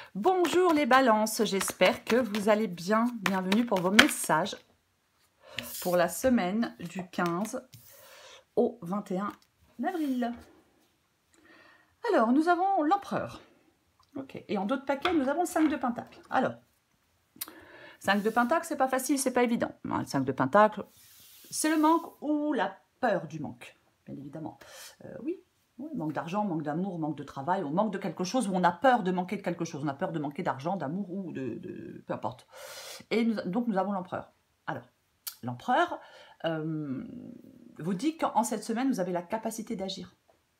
Bonjour les balances, j'espère que vous allez bien. Bienvenue pour vos messages pour la semaine du 15 au 21 avril. Alors, nous avons l'empereur. Ok. Et en d'autres paquets, nous avons le 5 de pentacle. Alors, 5 de pentacle, c'est pas facile, c'est pas évident. Le 5 de pentacle, c'est le manque ou la peur du manque, bien évidemment. Oui, manque d'argent, manque d'amour, manque de travail, on manque de quelque chose où on a peur de manquer de quelque chose. On a peur de manquer d'argent, d'amour ou peu importe. Et donc nous avons l'empereur. Alors, l'empereur vous dit qu'en cette semaine, vous avez la capacité d'agir.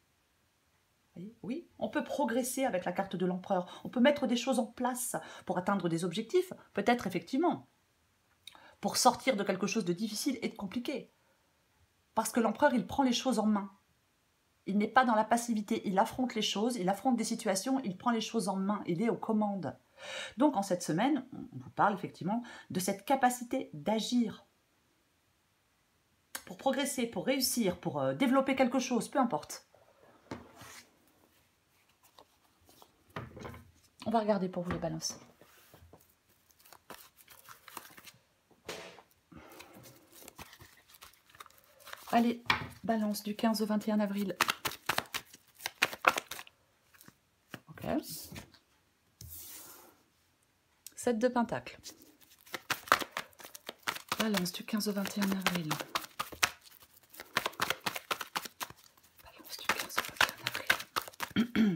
Oui, on peut progresser avec la carte de l'empereur. On peut mettre des choses en place pour atteindre des objectifs, peut-être effectivement, pour sortir de quelque chose de difficile et de compliqué. Parce que l'empereur, il prend les choses en main. Il n'est pas dans la passivité, il affronte les choses, il affronte des situations, il prend les choses en main, il est aux commandes. Donc en cette semaine, on vous parle effectivement de cette capacité d'agir pour progresser, pour réussir, pour développer quelque chose, peu importe. On va regarder pour vous les balances. Allez, balance du 15 au 21 avril. Ok. 7 de pentacle. Balance du 15 au 21 avril. Balance du 15 au 21 avril.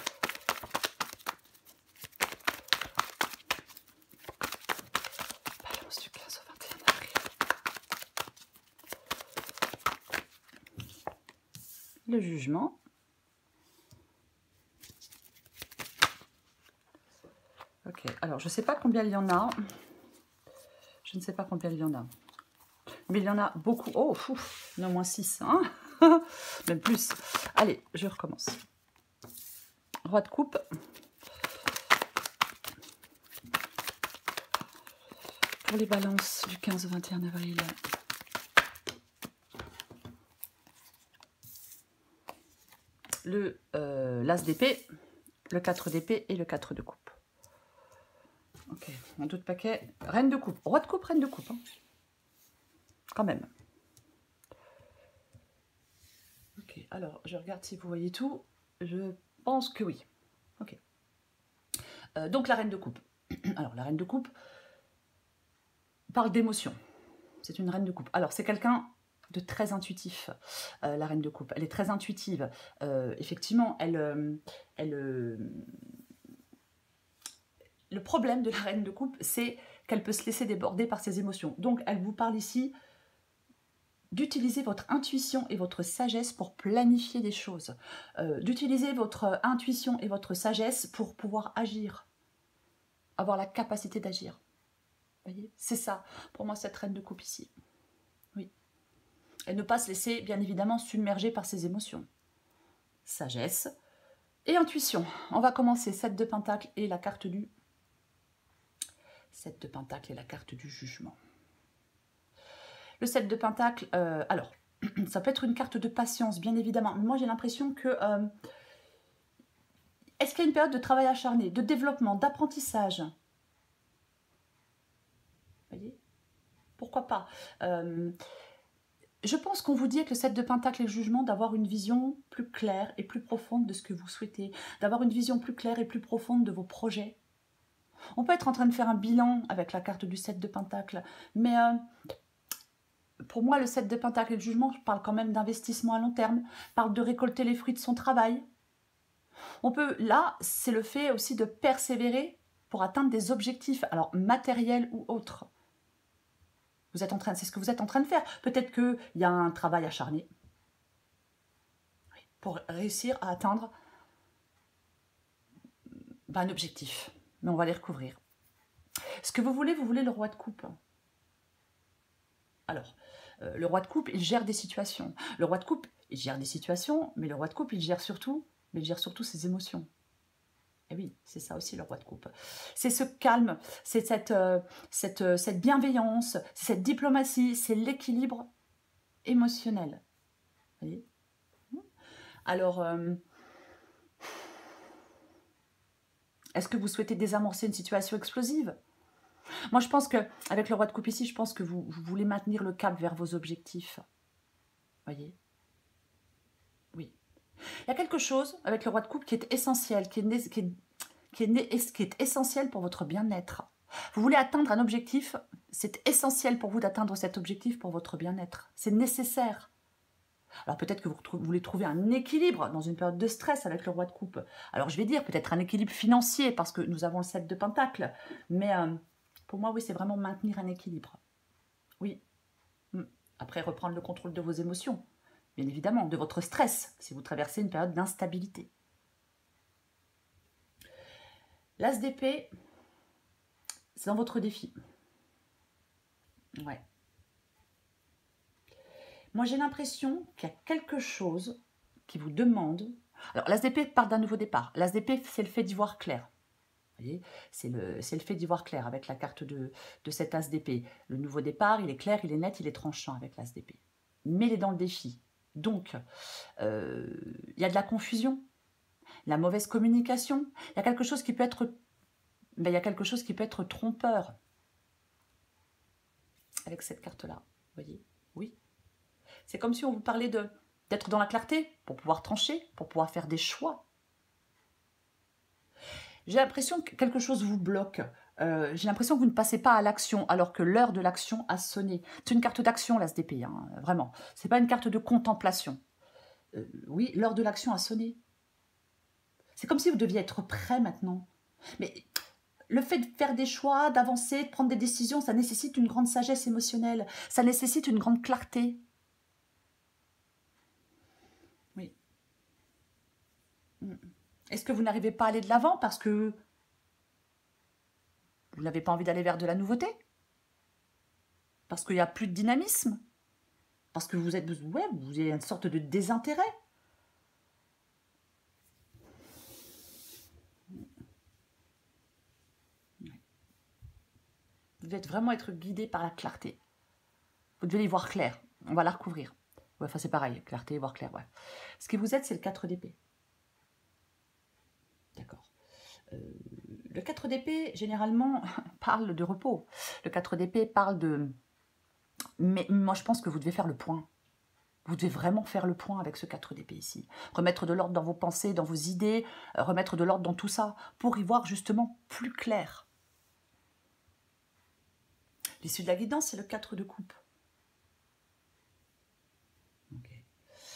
Balance du 15 au 21 avril. Le jugement. Ok, alors je ne sais pas combien il y en a. Je ne sais pas combien il y en a. Mais il y en a beaucoup. Oh, il y en a au moins 6. Hein. Même plus. Allez, je recommence. Roi de coupe. Pour les balances du 15 au 21 avril. L'as d'épée, le 4 d'épée et le 4 de coupe. Ok, en d'autres paquets. Reine de coupe. Roi de coupe, reine de coupe. Hein. Quand même. Ok, alors je regarde si vous voyez tout. Je pense que oui. Ok. Donc la reine de coupe. Alors la reine de coupe parle d'émotion. C'est une reine de coupe. Alors c'est quelqu'un de très intuitif, la reine de coupe. Elle est très intuitive. Effectivement, le problème de la reine de coupe, c'est qu'elle peut se laisser déborder par ses émotions. Donc, elle vous parle ici d'utiliser votre intuition et votre sagesse pour planifier des choses. D'utiliser votre intuition et votre sagesse pour pouvoir agir. Avoir la capacité d'agir. Vous voyez, c'est ça, pour moi, cette reine de coupe ici. Oui. Et ne pas se laisser, bien évidemment, submerger par ses émotions. Sagesse et intuition. On va commencer 7 de pentacle et la carte du 7 de pentacle et la carte du jugement. Le 7 de pentacle, alors, ça peut être une carte de patience, bien évidemment. Mais moi, j'ai l'impression que... est-ce qu'il y a une période de travail acharné, de développement, d'apprentissage? Vous voyez? Pourquoi pas? Je pense qu'on vous dit avec le 7 de pentacle et le jugement d'avoir une vision plus claire et plus profonde de ce que vous souhaitez, d'avoir une vision plus claire et plus profonde de vos projets. On peut être en train de faire un bilan avec la carte du 7 de pentacle, mais pour moi, le 7 de pentacle et le jugement, je parle quand même d'investissement à long terme, parle de récolter les fruits de son travail. On peut, là, c'est le fait aussi de persévérer pour atteindre des objectifs, alors matériels ou autres. C'est ce que vous êtes en train de faire. Peut-être qu'il y a un travail acharné pour réussir à atteindre un objectif. Mais on va les recouvrir. Ce que vous voulez le roi de coupe. Alors, le roi de coupe, il gère des situations. Le roi de coupe, il gère des situations, mais le roi de coupe, il gère surtout ses émotions. Et oui, c'est ça aussi le roi de coupe. C'est ce calme, c'est cette bienveillance, c'est cette diplomatie, c'est l'équilibre émotionnel. Vous voyez? Alors, Est-ce que vous souhaitez désamorcer une situation explosive? Moi, je pense qu'avec le roi de coupe ici, je pense que vous voulez maintenir le cap vers vos objectifs. Voyez? Oui. Il y a quelque chose avec le roi de coupe qui est essentiel, qui est essentiel pour votre bien-être. Vous voulez atteindre un objectif, c'est essentiel pour vous d'atteindre cet objectif pour votre bien-être. C'est nécessaire. Alors peut-être que vous voulez trouver un équilibre dans une période de stress avec le roi de coupe. Alors je vais dire peut-être un équilibre financier parce que nous avons le 7 de pentacle. Mais pour moi, oui, c'est vraiment maintenir un équilibre. Oui. Après, reprendre le contrôle de vos émotions. Bien évidemment, de votre stress si vous traversez une période d'instabilité. L'as d'épée, c'est dans votre défi. Ouais. Moi, j'ai l'impression qu'il y a quelque chose qui vous demande... Alors, l'as d'épée part d'un nouveau départ. L'as d'épée, c'est le fait d'y voir clair. Vous voyez, c'est le fait d'y voir clair avec la carte de cet as d'épée. Le nouveau départ, il est clair, il est net, il est tranchant avec l'as d'épée. Mais il est dans le défi. Donc, il y a de la confusion, la mauvaise communication. Il y a quelque chose qui peut être... il y a quelque chose qui peut être trompeur avec cette carte-là. Vous voyez? Oui. C'est comme si on vous parlait d'être dans la clarté pour pouvoir trancher, pour pouvoir faire des choix. J'ai l'impression que quelque chose vous bloque. J'ai l'impression que vous ne passez pas à l'action alors que l'heure de l'action a sonné. C'est une carte d'action, l'as d'épée, hein, vraiment. Ce n'est pas une carte de contemplation. Oui, l'heure de l'action a sonné. C'est comme si vous deviez être prêt maintenant. Mais le fait de faire des choix, d'avancer, de prendre des décisions, ça nécessite une grande sagesse émotionnelle. Ça nécessite une grande clarté. Oui. Est-ce que vous n'arrivez pas à aller de l'avant parce que vous n'avez pas envie d'aller vers de la nouveauté? Parce qu'il n'y a plus de dynamisme? Parce que vous êtes... ouais, vous avez une sorte de désintérêt? Vous devez vraiment être guidé par la clarté. Vous devez y voir clair. On va la recouvrir. Ouais, enfin, c'est pareil, clarté, voir clair, ouais. Ce qui vous aide, c'est le 4 d'épée. D'accord. Le 4 d'épée, généralement, parle de repos. Le 4 d'épée parle de... Mais moi, je pense que vous devez faire le point. Vous devez vraiment faire le point avec ce 4 d'épée ici. Remettre de l'ordre dans vos pensées, dans vos idées, remettre de l'ordre dans tout ça, pour y voir justement plus clair. L'issue de la guidance, c'est le 4 de coupe. Okay.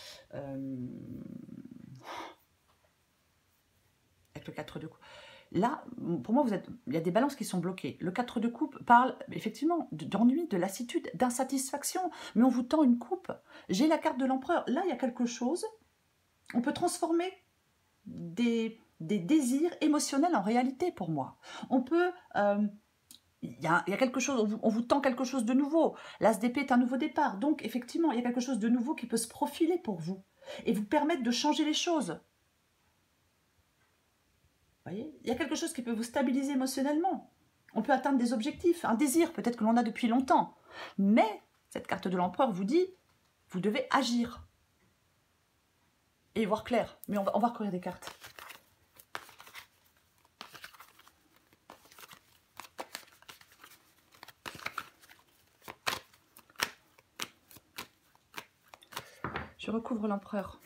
Avec le 4 de coupe. Là, pour moi, il y a des balances qui sont bloquées. Le 4 de coupe parle effectivement d'ennui, de lassitude, d'insatisfaction. Mais on vous tend une coupe. J'ai la carte de l'empereur. Là, il y a quelque chose. On peut transformer des désirs émotionnels en réalité pour moi. On peut... il y a quelque chose, on vous tend quelque chose de nouveau. L'as d'épée est un nouveau départ. Donc, effectivement, il y a quelque chose de nouveau qui peut se profiler pour vous et vous permettre de changer les choses. Vous voyez, il y a quelque chose qui peut vous stabiliser émotionnellement. On peut atteindre des objectifs, un désir peut-être que l'on a depuis longtemps. Mais cette carte de l'empereur vous dit, vous devez agir. Et y voir clair. Mais on va recourir des cartes. Je recouvre l'empereur.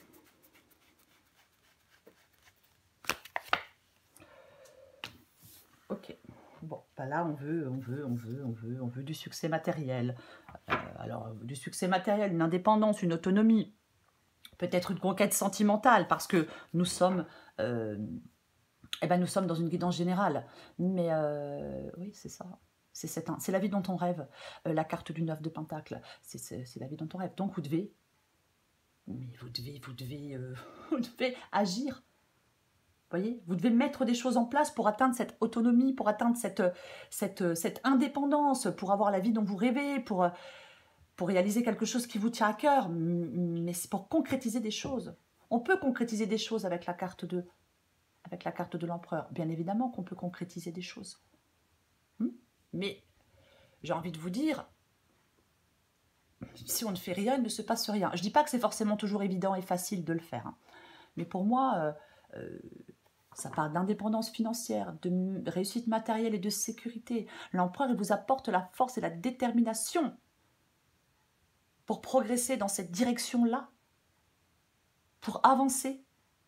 Ok. Bon, bah là, on veut du succès matériel. Alors, du succès matériel, une indépendance, une autonomie. Peut-être une conquête sentimentale, parce que nous sommes... nous sommes dans une guidance générale. Mais oui, c'est ça. C'est la vie dont on rêve. La carte du 9 de Pentacle, c'est la vie dont on rêve. Donc, vous devez... Mais vous devez agir. Vous voyez, vous devez mettre des choses en place pour atteindre cette autonomie, pour atteindre cette indépendance, pour avoir la vie dont vous rêvez, pour réaliser quelque chose qui vous tient à cœur. Mais c'est pour concrétiser des choses. On peut concrétiser des choses avec la carte de l'empereur. Bien évidemment qu'on peut concrétiser des choses. Mais j'ai envie de vous dire... si on ne fait rien, il ne se passe rien. Je ne dis pas que c'est forcément toujours évident et facile de le faire. Mais pour moi, Ça parle d'indépendance financière, de réussite matérielle et de sécurité. L'empereur, il vous apporte la force et la détermination pour progresser dans cette direction-là, pour avancer.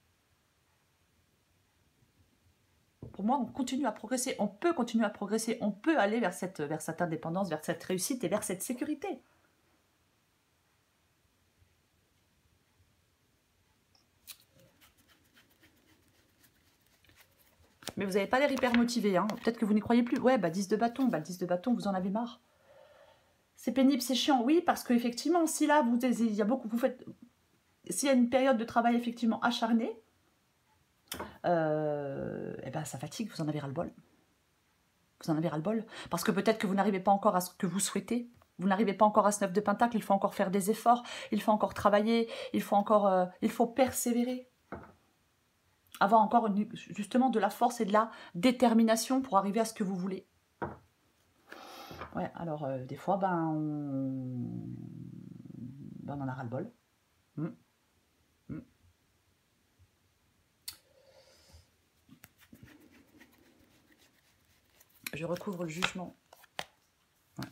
Pour moi, on continue à progresser, on peut continuer à progresser, on peut aller vers cette indépendance, vers cette réussite et vers cette sécurité. Mais vous n'avez pas l'air hyper motivé, hein. Peut-être que vous n'y croyez plus. Ouais, bah 10 de bâton, bah 10 de bâton, vous en avez marre. C'est pénible, c'est chiant, oui, parce qu'effectivement, si là, il y a beaucoup, s'il y a une période de travail effectivement acharnée, eh ben, ça fatigue, vous en avez ras-le-bol. Vous en avez ras-le-bol. Parce que peut-être que vous n'arrivez pas encore à ce que vous souhaitez. Vous n'arrivez pas encore à ce 9 de pentacle, il faut encore faire des efforts, il faut encore travailler, il faut persévérer. Avoir encore justement de la force et de la détermination pour arriver à ce que vous voulez. Ouais, alors des fois, on en a ras-le-bol. Je recouvre le jugement. Ouais.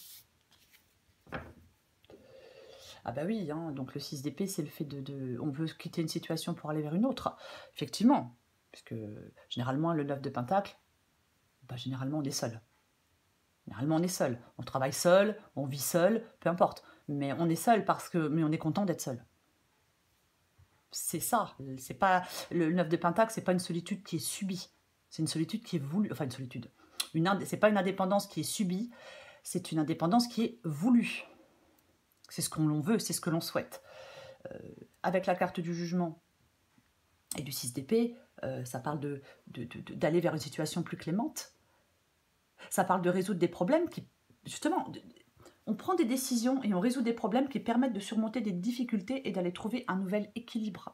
Ah bah oui, hein, donc le 6 d'épée, c'est le fait on veut quitter une situation pour aller vers une autre. Effectivement, puisque généralement, le 9 de pentacle, généralement, on est seul. Généralement, on est seul. On travaille seul, on vit seul, peu importe. Mais on est seul mais on est content d'être seul. C'est ça. C'est pas le 9 de pentacle, c'est pas une solitude qui est subie. C'est une solitude qui est voulue. Enfin, une solitude. C'est pas une indépendance qui est subie, c'est une indépendance qui est voulue. C'est ce qu'on veut, c'est ce que l'on souhaite. Avec la carte du jugement et du 6 d'épée, ça parle d'aller vers une situation plus clémente. Ça parle de résoudre des problèmes qui, justement, on prend des décisions et on résout des problèmes qui permettent de surmonter des difficultés et d'aller trouver un nouvel équilibre.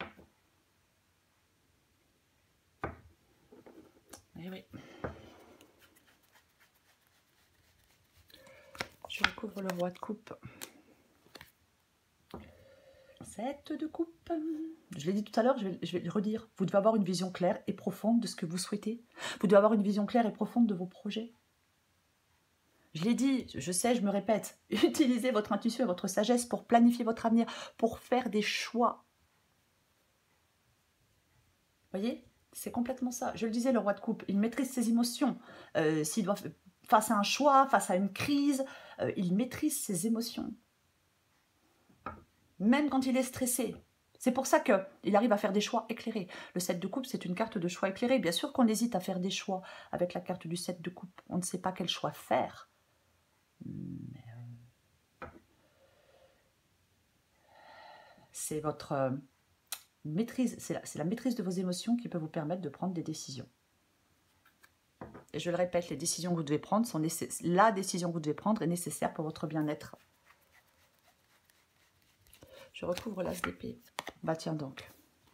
Eh oui. Je recouvre le roi de coupe. 7 de coupe. Je l'ai dit tout à l'heure, je vais le redire. Vous devez avoir une vision claire et profonde de ce que vous souhaitez. Vous devez avoir une vision claire et profonde de vos projets. Je l'ai dit, je sais, je me répète. Utilisez votre intuition et votre sagesse pour planifier votre avenir, pour faire des choix. Vous voyez? C'est complètement ça. Je le disais, le roi de coupe, il maîtrise ses émotions. S'il doit, face à un choix, face à une crise, il maîtrise ses émotions. Même quand il est stressé. C'est pour ça qu'il arrive à faire des choix éclairés. Le 7 de coupe, c'est une carte de choix éclairé. Bien sûr qu'on hésite à faire des choix avec la carte du 7 de coupe. On ne sait pas quel choix faire. Mais c'est votre maîtrise, c'est la maîtrise de vos émotions qui peut vous permettre de prendre des décisions. Et je le répète, les décisions que vous devez prendre sont la décision que vous devez prendre est nécessaire pour votre bien-être. Je recouvre l'as d'épée. Bah tiens donc.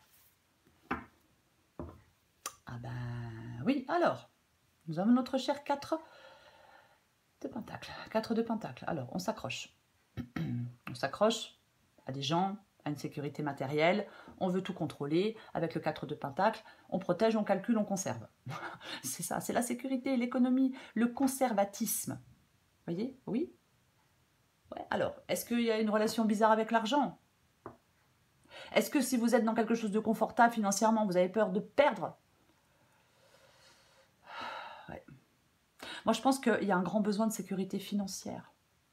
Ah ben oui, alors, nous avons notre cher 4 de pentacle. 4 de pentacle. Alors, on s'accroche. On s'accroche à des gens, à une sécurité matérielle. On veut tout contrôler. Avec le 4 de pentacle, on protège, on calcule, on conserve. C'est ça, c'est la sécurité, l'économie, le conservatisme. Vous voyez? Oui. Ouais. Alors, est-ce qu'il y a une relation bizarre avec l'argent? Est-ce que si vous êtes dans quelque chose de confortable financièrement, vous avez peur de perdre? Ouais. Moi, je pense qu'il y a un grand besoin de sécurité financière.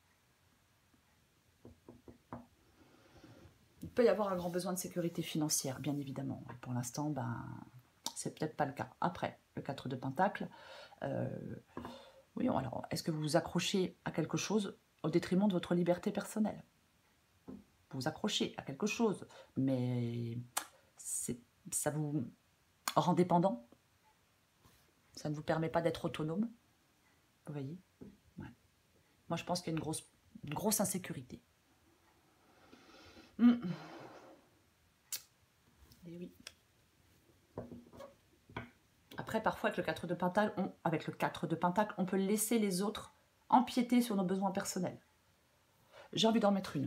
Il peut y avoir un grand besoin de sécurité financière, bien évidemment. Pour l'instant, c'est peut-être pas le cas. Après, le 4 de pentacle, oui, alors, est-ce que vous vous accrochez à quelque chose au détriment de votre liberté personnelle? Vous vous accrochez à quelque chose, mais ça vous rend dépendant. Ça ne vous permet pas d'être autonome. Vous voyez? Ouais. Moi, je pense qu'il y a une grosse insécurité. Et oui. Après, parfois, avec le 4 de pentacle, on peut laisser les autres empiéter sur nos besoins personnels. J'ai envie d'en mettre une.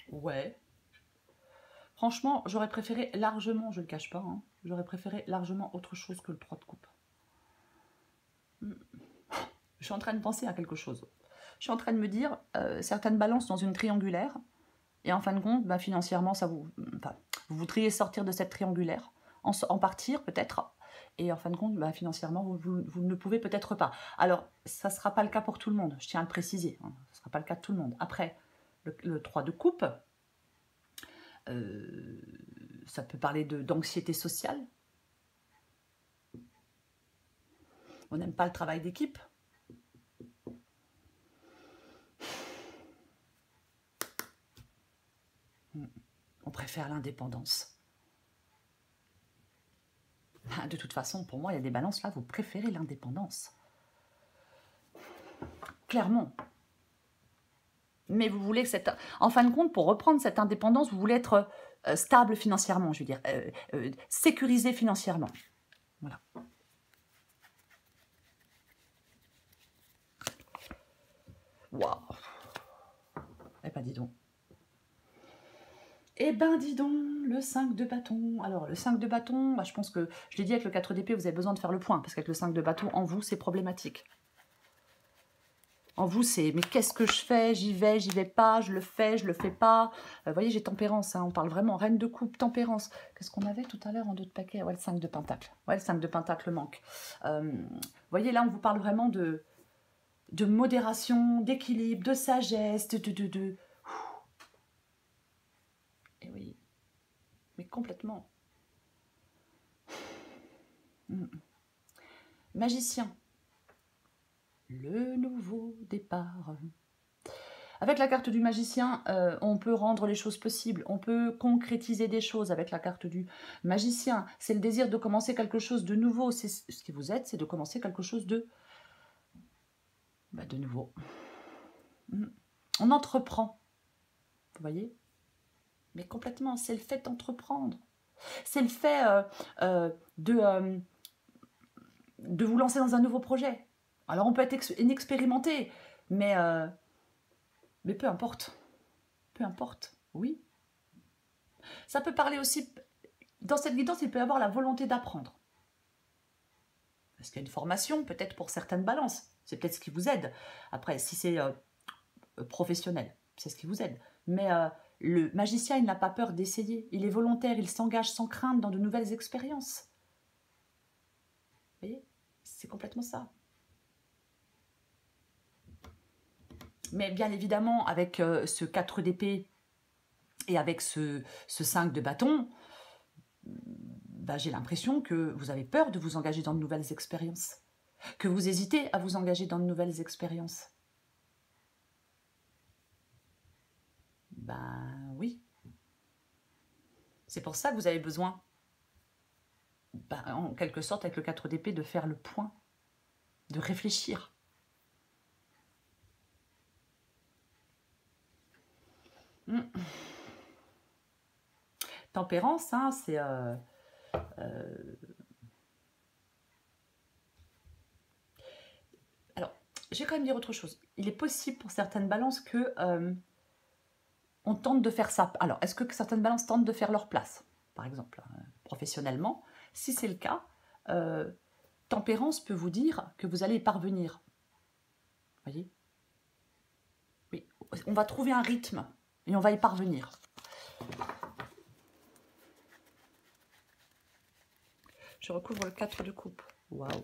Ouais. Franchement, j'aurais préféré largement, je ne le cache pas, hein, j'aurais préféré largement autre chose que le 3 de coupe. Je suis en train de penser à quelque chose. Je suis en train de me dire, certaines balances dans une triangulaire, et en fin de compte, bah, financièrement, vous voudriez sortir de cette triangulaire, en partir peut-être, et en fin de compte, bah, financièrement, vous ne pouvez peut-être pas. Alors, ça ne sera pas le cas pour tout le monde, je tiens à le préciser, hein, ce ne sera pas le cas de tout le monde. Après, le 3 de coupe, ça peut parler d'anxiété sociale. On n'aime pas le travail d'équipe. On préfère l'indépendance. De toute façon, pour moi, il y a des balances là, vous préférez l'indépendance. Clairement. Mais vous voulez que en fin de compte, pour reprendre cette indépendance, vous voulez être stable financièrement, je veux dire, sécurisé financièrement. Voilà. Waouh. Eh ben, dis donc. Eh ben, dis donc, le 5 de bâton. Alors, le 5 de bâton, bah, je pense que, je l'ai dit, avec le 4 d'épée, vous avez besoin de faire le point, parce qu'avec le 5 de bâton, en vous, c'est problématique. En vous, c'est, mais qu'est-ce que je fais? J'y vais pas, je le fais pas. Vous voyez, j'ai tempérance, hein, on parle vraiment, reine de coupe, tempérance. Qu'est-ce qu'on avait tout à l'heure en d'autres paquets? Ouais, le 5 de pentacle. Ouais, le 5 de pentacle manque. Vous voyez, là, on vous parle vraiment de modération, d'équilibre, de sagesse, Et oui, mais complètement. Magicien. Le nouveau départ. Avec la carte du magicien, on peut rendre les choses possibles, on peut concrétiser des choses avec la carte du magicien. C'est le désir de commencer quelque chose de nouveau. C'est ce qui vous aide, c'est de commencer quelque chose de nouveau. On entreprend, vous voyez? Mais complètement, c'est le fait d'entreprendre. C'est le fait de vous lancer dans un nouveau projet. Alors on peut être inexpérimenté, mais peu importe. Peu importe, oui. Ça peut parler aussi, dans cette guidance, il peut y avoir la volonté d'apprendre. Parce qu'il y a une formation, peut-être pour certaines balances. C'est peut-être ce qui vous aide. Après, si c'est professionnel, c'est ce qui vous aide. Mais le magicien, il n'a pas peur d'essayer. Il est volontaire, il s'engage sans crainte dans de nouvelles expériences. Vous voyez? C'est complètement ça. Mais bien évidemment, avec ce 4 d'épée et avec ce 5 de bâton, bah, j'ai l'impression que vous avez peur de vous engager dans de nouvelles expériences. Que vous hésitez à vous engager dans de nouvelles expériences. Ben oui. C'est pour ça que vous avez besoin, en quelque sorte, avec le 4 d'épée, de faire le point, de réfléchir. Tempérance, hein, c'est... Alors, je vais quand même dire autre chose. Il est possible pour certaines balances que on tente de faire ça. Alors, est-ce que certaines balances tentent de faire leur place, par exemple, professionnellement? Si c'est le cas, tempérance peut vous dire que vous allez y parvenir. Vous voyez? Oui, on va trouver un rythme et on va y parvenir. Je recouvre le 4 de coupe. Waouh.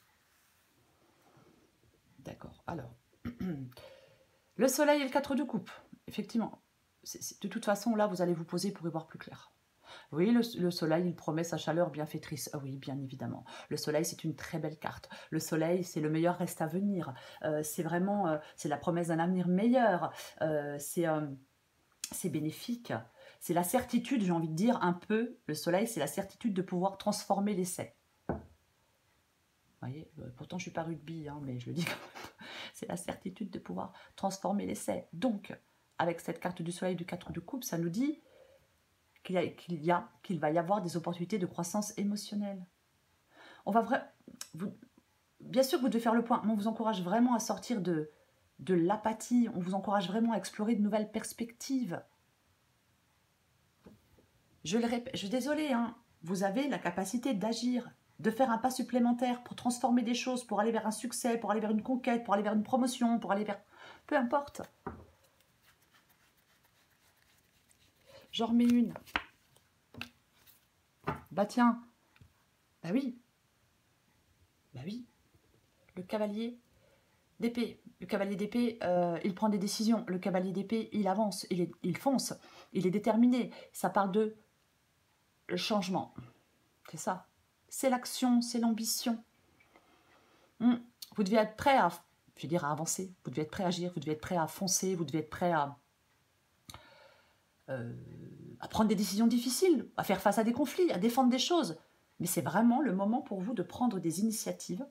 D'accord. Alors, le soleil et le 4 de coupe. Effectivement. De toute façon, là, vous allez vous poser pour y voir plus clair. Oui, le soleil, il promet sa chaleur bienfaitrice. Ah oui, bien évidemment. Le soleil, c'est une très belle carte. Le soleil, c'est le meilleur reste à venir. C'est vraiment, c'est la promesse d'un avenir meilleur. C'est bénéfique. C'est la certitude, j'ai envie de dire, un peu, le soleil, c'est la certitude de pouvoir transformer l'essai. Vous voyez, pourtant je ne suis pas rugby, hein, mais je le dis quand même. C'est la certitude de pouvoir transformer l'essai. Donc, avec cette carte du soleil du 4 de coupe, ça nous dit qu'il va y avoir des opportunités de croissance émotionnelle. On va bien sûr que vous devez faire le point, mais on vous encourage vraiment à sortir de l'apathie, on vous encourage vraiment à explorer de nouvelles perspectives. Je le répète, je suis désolée, hein, vous avez la capacité d'agir, de faire un pas supplémentaire pour transformer des choses, pour aller vers un succès, pour aller vers une conquête, pour aller vers une promotion, pour aller vers... Peu importe. J'en remets une. Bah tiens. Bah oui. Bah oui. Le cavalier d'épée. Le cavalier d'épée, il prend des décisions. Le cavalier d'épée, il avance, il fonce, il est déterminé. Ça parle de le changement. C'est ça. C'est l'action, c'est l'ambition. Vous devez être prêt à, je veux dire, à avancer. Vous devez être prêt à agir, vous devez être prêt à foncer, vous devez être prêt à prendre des décisions difficiles, à faire face à des conflits, à défendre des choses. Mais c'est vraiment le moment pour vous de prendre des initiatives,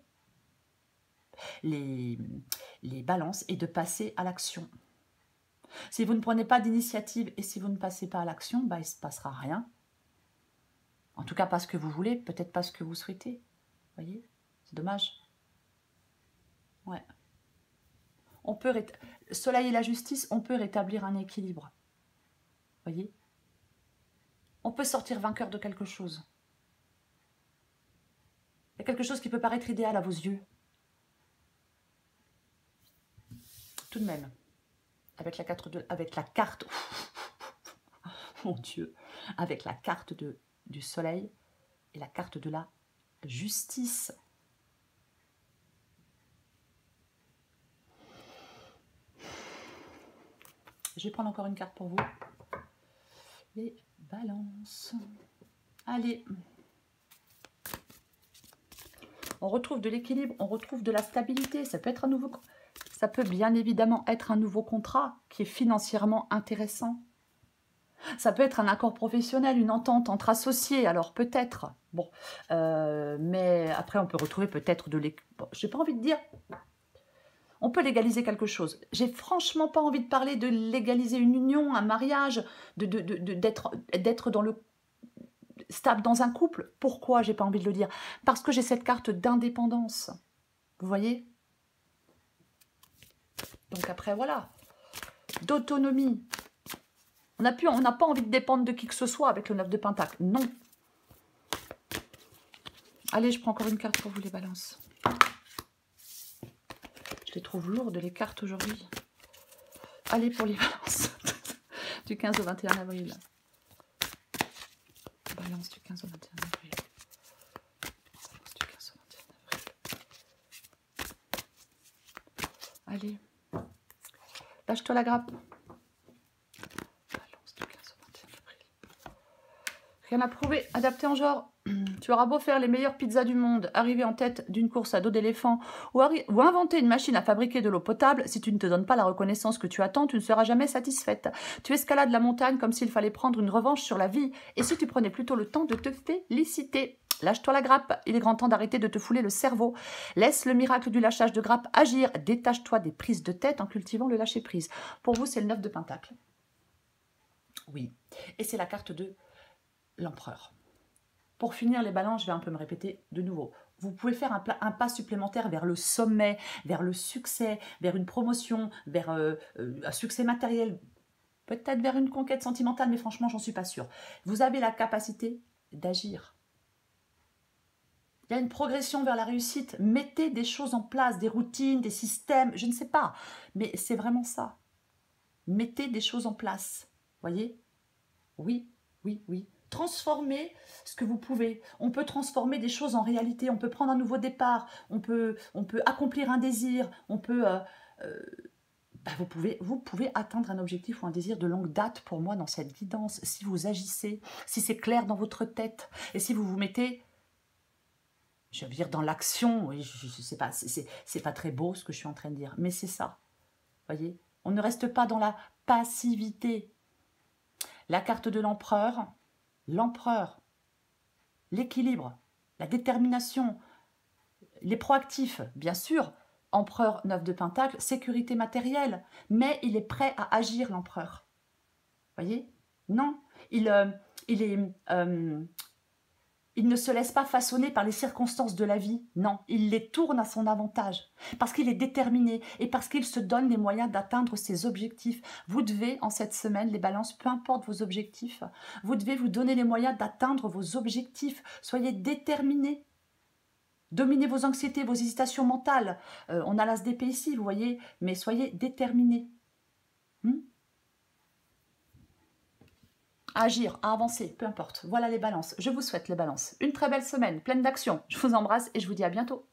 les balances, et de passer à l'action. Si vous ne prenez pas d'initiative et si vous ne passez pas à l'action, bah, il ne se passera rien. En tout cas, pas ce que vous voulez, peut-être pas ce que vous souhaitez. Vous voyez, c'est dommage. Ouais. On peut Soleil et la justice, on peut rétablir un équilibre. Vous voyez, on peut sortir vainqueur de quelque chose. Il y a quelque chose qui peut paraître idéal à vos yeux. Tout de même, avec la carte, mon Dieu, avec la carte du soleil et la carte de la justice. Je vais prendre encore une carte pour vous. Les balances. Allez. On retrouve de l'équilibre, on retrouve de la stabilité. Ça peut être un nouveau... Ça peut bien évidemment être un nouveau contrat qui est financièrement intéressant. Ça peut être un accord professionnel, une entente entre associés, alors peut-être. Bon, mais après on peut retrouver peut-être de l'équilibre. Bon, j'ai pas envie de dire... On peut légaliser quelque chose. J'ai franchement pas envie de parler de légaliser une union, un mariage, d'être dans le stable dans un couple. Pourquoi j'ai pas envie de le dire? Parce que j'ai cette carte d'indépendance. Vous voyez? Donc après, voilà. D'autonomie. On n'a pas envie de dépendre de qui que ce soit avec le 9 de Pentacle. Non. Allez, je prends encore une carte pour vous, les balances. Je les trouve lourdes, les cartes, aujourd'hui. Allez, pour les balances. Du 15 au 21 avril. Balance du 15 au 21 avril. Balance du 15 au 21 avril. Allez. Lâche-toi la grappe. Balance du 15 au 21 avril. Rien à prouver. Adapté en genre. Tu auras beau faire les meilleures pizzas du monde, arriver en tête d'une course à dos d'éléphant ou inventer une machine à fabriquer de l'eau potable, si tu ne te donnes pas la reconnaissance que tu attends, tu ne seras jamais satisfaite. Tu escalades la montagne comme s'il fallait prendre une revanche sur la vie. Et si tu prenais plutôt le temps de te féliciter? Lâche-toi la grappe, il est grand temps d'arrêter de te fouler le cerveau. Laisse le miracle du lâchage de grappe agir. Détache-toi des prises de tête en cultivant le lâcher-prise. Pour vous, c'est le 9 de Pentacle. Oui, et c'est la carte de l'empereur. Pour finir les balances, je vais un peu me répéter de nouveau. Vous pouvez faire un pas supplémentaire vers le sommet, vers le succès, vers une promotion, vers un succès matériel, peut-être vers une conquête sentimentale, mais franchement, j'en suis pas sûre. Vous avez la capacité d'agir. Il y a une progression vers la réussite. Mettez des choses en place, des routines, des systèmes, je ne sais pas. Mais c'est vraiment ça. Mettez des choses en place. Voyez? Oui, oui, oui. Transformer ce que vous pouvez. On peut transformer des choses en réalité. On peut prendre un nouveau départ. On peut accomplir un désir. On peut... vous pouvez atteindre un objectif ou un désir de longue date pour moi dans cette guidance. Si vous agissez, si c'est clair dans votre tête et si vous vous mettez... Je veux dire, dans l'action, oui, je sais pas, c'est pas très beau ce que je suis en train de dire, mais c'est ça. Voyez, on ne reste pas dans la passivité. La carte de l'empereur, l'équilibre, la détermination, les proactifs, bien sûr. Empereur 9 de Pentacle, sécurité matérielle, mais il est prêt à agir, l'empereur. Voyez? Non, il est... Il ne se laisse pas façonner par les circonstances de la vie. Non, il les tourne à son avantage. Parce qu'il est déterminé et parce qu'il se donne les moyens d'atteindre ses objectifs. Vous devez, en cette semaine, les balances, peu importe vos objectifs, vous devez vous donner les moyens d'atteindre vos objectifs. Soyez déterminés. Dominez vos anxiétés, vos hésitations mentales. On a l'as d'épée ici, vous voyez, mais soyez déterminés. À agir, à avancer, peu importe. Voilà les balances. Je vous souhaite les balances. Une très belle semaine, pleine d'action. Je vous embrasse et je vous dis à bientôt.